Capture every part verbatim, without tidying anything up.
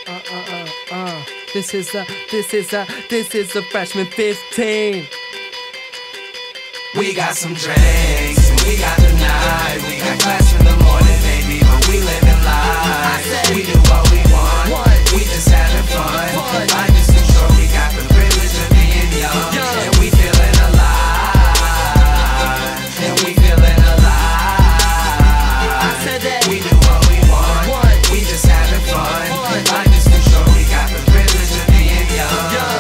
uh, uh, uh, uh. This is a, this is a, this is a freshman fifteen. We got some drinks, and we got the night. We got class in the morning, baby, but we living life. We do what we want, we just having fun. Life is too short, we got the privilege of being young, and we feeling alive, and we feeling alive. I said that we do what we want, we just having fun. Life is too short, we got the privilege of being young.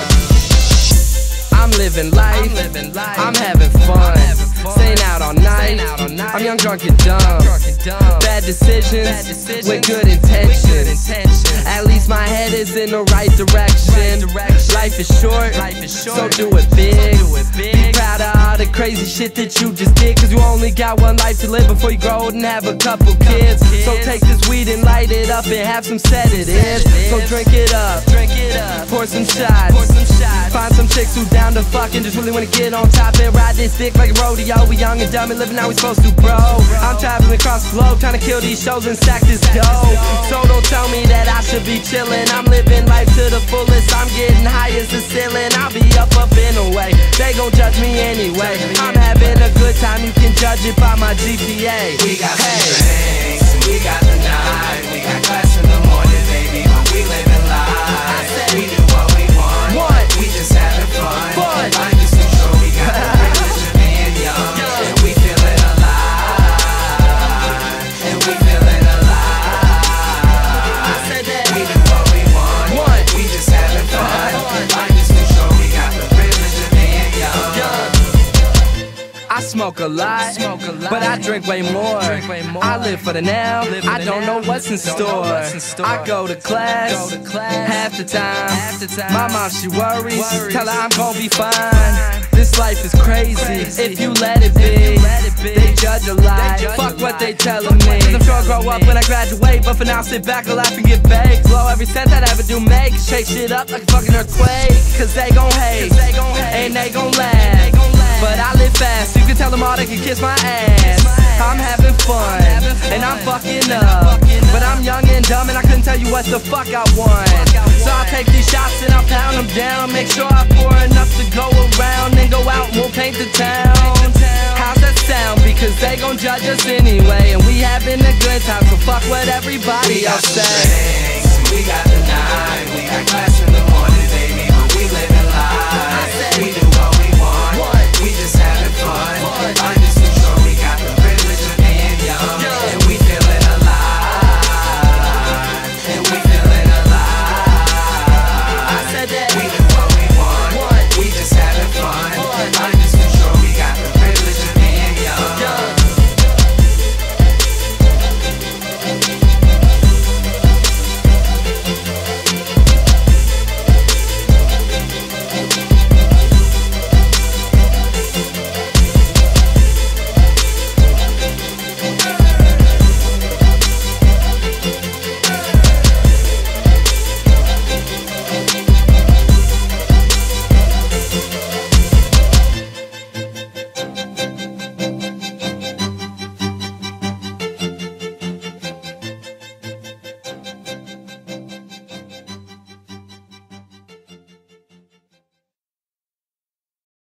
I'm living life, I'm, living life. I'm having fun, staying out all night. I'm young, drunk and dumb. Bad decisions, Bad decisions with good intentions. With good intentions. At least my head is in the right direction. Right direction. Life is short, Life is short. So do it big. Do it big. Be proud of all the crazy shit that you just did, cause you only got one life to live before you grow old and have a couple kids. So take this weed and light it up and have some sedatives. So drink it up, drink it up. Pour some shots, Pour some shots. Find some chicks who down to fuck and just really wanna get on top and ride this dick like a rodeo. We young and dumb and living how we supposed to, bro. I'm traveling across the globe trying to kill these shows and stack this dough. So don't tell me that I should be chillin'. I'm living life to the fullest. I'm getting high as the ceiling. I'll be up up in a way. They gon' judge me anyway. I'm having a good time. You can judge it by my G P A. We got some drinks, and we got the night. We got class in the morning, baby, but we living life. We do what we want. We just having fun. Life is too short. We got the privilege of being young, and we feeling alive, and we feeling alive. I said that we do what we want. We just having fun. Life is too short. We got the privilege of being young. I smoke a lot, smoke a lot, but I drink way more. Drink way more. I live for the now, I don't know what's in store. I go to class, go to class half, the time. half the time. My mom, she worries, worries. Tell her I'm gonna be fine. This life is crazy, crazy. If you let it be. Let it be. They judge a lot, judge fuck a what lot. They telling me. Cause I'm sure I'll grow up when I graduate, but for now sit back and laugh and get baked. Blow every cent that I ever do make, shake shit up like a fucking earthquake. Cause they gon' hate, they gon hate. And they gon' laugh. But I live fast, you can tell them all they can kiss my ass. I'm having fun, and I'm fucking up. But I'm young and dumb and I couldn't tell you what the fuck I want. So I'll take these shots and I'll pound them down. Make sure I pour enough to go around. Then go out and we'll paint the town. How's that sound? Because they gon' judge us anyway. And we having a good time, so fuck what everybody else say. We got the night, we got class in the morning, baby, but we living life. We do what we want, we just having fun.